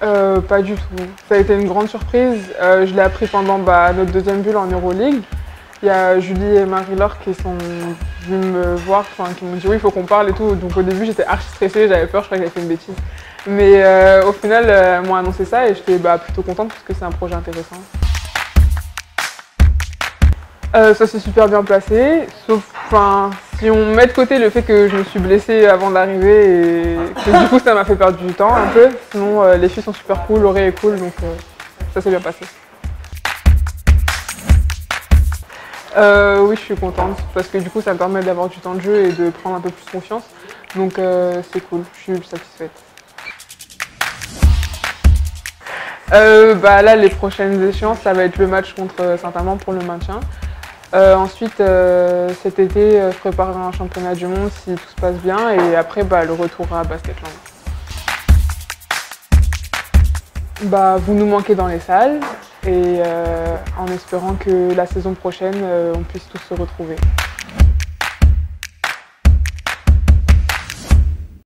Pas du tout. Ça a été une grande surprise. Je l'ai appris pendant notre deuxième bulle en Euroleague. Il y a Julie et Marie-Laure qui sont venues me voir, qui m'ont dit oui, il faut qu'on parle et tout. Donc au début, j'étais archi stressée, j'avais peur, je croyais que j'avais fait une bêtise. Mais au final, elles m'ont annoncé ça et j'étais plutôt contente parce que c'est un projet intéressant. Ça s'est super bien passé, sauf si on met de côté le fait que je me suis blessée avant d'arriver et que du coup ça m'a fait perdre du temps un peu. Sinon les filles sont super cool, Laurée est cool, donc ça s'est bien passé. Oui, je suis contente parce que du coup ça me permet d'avoir du temps de jeu et de prendre un peu plus confiance. Donc c'est cool, je suis satisfaite. Là, les prochaines échéances, ça va être le match contre Saint-Amand pour le maintien. Ensuite, cet été, je prépare un championnat du monde si tout se passe bien et après le retour à Basketland. Vous nous manquez dans les salles et en espérant que la saison prochaine, on puisse tous se retrouver.